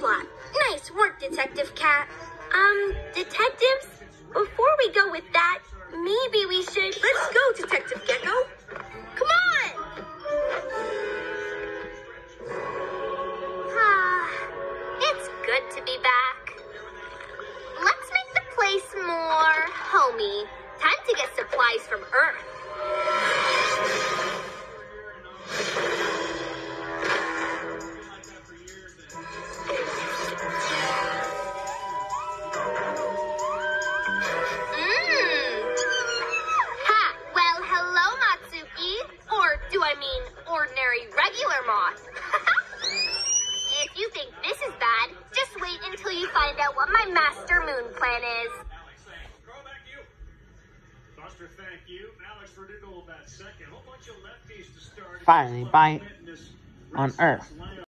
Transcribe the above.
plot. Nice work, Detective Cat. Detectives? Before we go with that, maybe we should... Let's go, Detective Gecko. Come on! It's good to be back. Let's make the place more homey. Time to get supplies from Earth. Ordinary regular moth. If you think this is bad, just wait until you find out what my master moon plan is. Back to you. Buster, thank you. Alex Verdugo will bat second. Whole bunch of lefties to start. Finally, bite on Earth.